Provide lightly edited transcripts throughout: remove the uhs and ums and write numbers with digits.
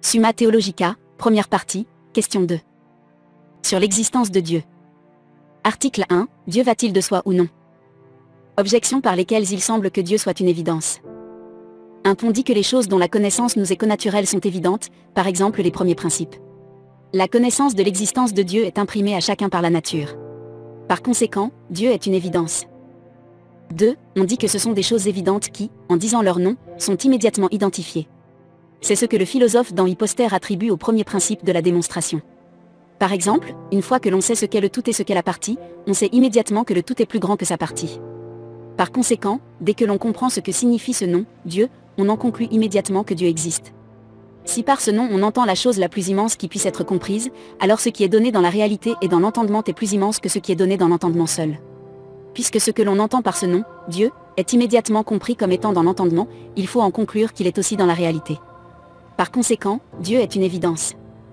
Summa Theologica, première partie, question 2. Sur l'existence de Dieu. Article 1. Dieu va-t-il de soi ou non? Objections par lesquelles il semble que Dieu soit une évidence. On dit que les choses dont la connaissance nous est connaturelle sont évidentes, par exemple les premiers principes. La connaissance de l'existence de Dieu est imprimée à chacun par la nature. Par conséquent, Dieu est une évidence. 2. On dit que ce sont des choses évidentes qui, en disant leur nom, sont immédiatement identifiées. C'est ce que le philosophe dans Hyposter attribue au premier principe de la démonstration. Par exemple, une fois que l'on sait ce qu'est le tout et ce qu'est la partie, on sait immédiatement que le tout est plus grand que sa partie. Par conséquent, dès que l'on comprend ce que signifie ce nom, Dieu, on en conclut immédiatement que Dieu existe. Si par ce nom on entend la chose la plus immense qui puisse être comprise, alors ce qui est donné dans la réalité et dans l'entendement est plus immense que ce qui est donné dans l'entendement seul. Puisque ce que l'on entend par ce nom, Dieu, est immédiatement compris comme étant dans l'entendement, il faut en conclure qu'il est aussi dans la réalité. Par conséquent, Dieu est une évidence.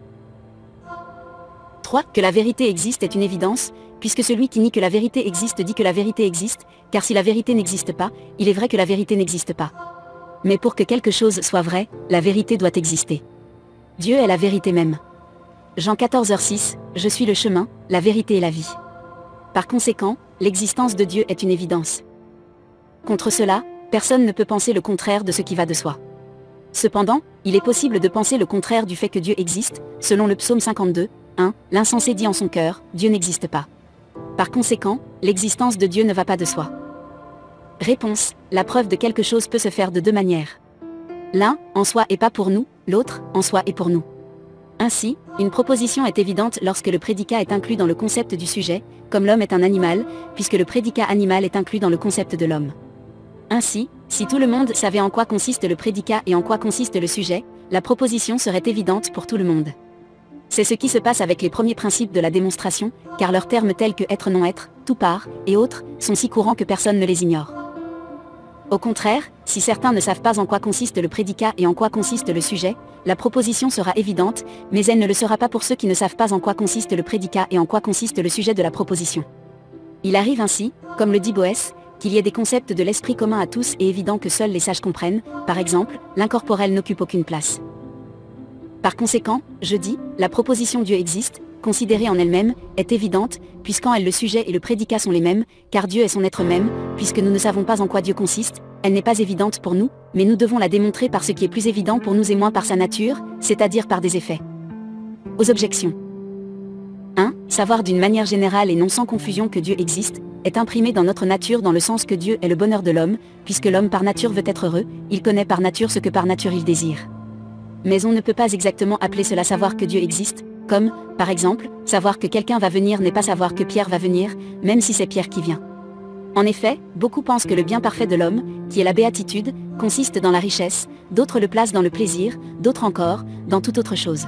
3. Que la vérité existe est une évidence, puisque celui qui nie que la vérité existe dit que la vérité existe, car si la vérité n'existe pas, il est vrai que la vérité n'existe pas. Mais pour que quelque chose soit vrai, la vérité doit exister. Dieu est la vérité même. Jean 14h6, je suis le chemin, la vérité et la vie. Par conséquent, l'existence de Dieu est une évidence. Contre cela, personne ne peut penser le contraire de ce qui va de soi. Cependant, il est possible de penser le contraire du fait que Dieu existe, selon le psaume 52, 1, l'insensé dit en son cœur, Dieu n'existe pas. Par conséquent, l'existence de Dieu ne va pas de soi. Réponse, la preuve de quelque chose peut se faire de deux manières. L'un, en soi est pas pour nous, l'autre, en soi est pour nous. Ainsi, une proposition est évidente lorsque le prédicat est inclus dans le concept du sujet, comme l'homme est un animal, puisque le prédicat animal est inclus dans le concept de l'homme. Ainsi, si tout le monde savait en quoi consiste le prédicat et en quoi consiste le sujet, la proposition serait évidente pour tout le monde. C'est ce qui se passe avec les premiers principes de la démonstration, car leurs termes tels que être non-être, tout part, et autres, sont si courants que personne ne les ignore. Au contraire, si certains ne savent pas en quoi consiste le prédicat et en quoi consiste le sujet, la proposition sera évidente, mais elle ne le sera pas pour ceux qui ne savent pas en quoi consiste le prédicat et en quoi consiste le sujet de la proposition. Il arrive ainsi, comme le dit Boès, qu'il y ait des concepts de l'esprit commun à tous et évident que seuls les sages comprennent, par exemple, l'incorporel n'occupe aucune place. Par conséquent, je dis, la proposition Dieu existe, considérée en elle-même, est évidente, puisqu'en elle le sujet et le prédicat sont les mêmes, car Dieu est son être même, puisque nous ne savons pas en quoi Dieu consiste, elle n'est pas évidente pour nous, mais nous devons la démontrer par ce qui est plus évident pour nous et moins par sa nature, c'est-à-dire par des effets. Aux objections. 1. Savoir d'une manière générale et non sans confusion que Dieu existe, est imprimé dans notre nature dans le sens que Dieu est le bonheur de l'homme, puisque l'homme par nature veut être heureux, il connaît par nature ce que par nature il désire. Mais on ne peut pas exactement appeler cela savoir que Dieu existe, comme, par exemple, savoir que quelqu'un va venir n'est pas savoir que Pierre va venir, même si c'est Pierre qui vient. En effet, beaucoup pensent que le bien parfait de l'homme, qui est la béatitude, consiste dans la richesse, d'autres le placent dans le plaisir, d'autres encore, dans toute autre chose.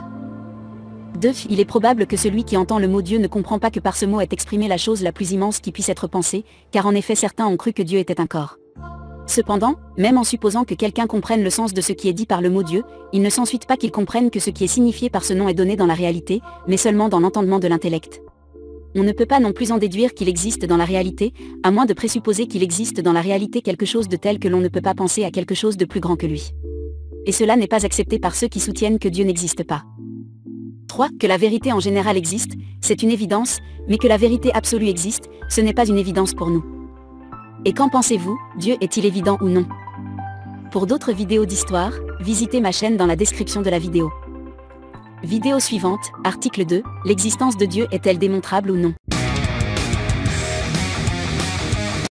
2. Il est probable que celui qui entend le mot Dieu ne comprend pas que par ce mot est exprimée la chose la plus immense qui puisse être pensée, car en effet certains ont cru que Dieu était un corps. Cependant, même en supposant que quelqu'un comprenne le sens de ce qui est dit par le mot Dieu, il ne s'ensuit pas qu'il comprenne que ce qui est signifié par ce nom est donné dans la réalité, mais seulement dans l'entendement de l'intellect. On ne peut pas non plus en déduire qu'il existe dans la réalité, à moins de présupposer qu'il existe dans la réalité quelque chose de tel que l'on ne peut pas penser à quelque chose de plus grand que lui. Et cela n'est pas accepté par ceux qui soutiennent que Dieu n'existe pas. 3. Que la vérité en général existe, c'est une évidence, mais que la vérité absolue existe, ce n'est pas une évidence pour nous. Et qu'en pensez-vous, Dieu est-il évident ou non? Pour d'autres vidéos d'histoire, visitez ma chaîne dans la description de la vidéo. Vidéo suivante, article 2, l'existence de Dieu est-elle démontrable ou non?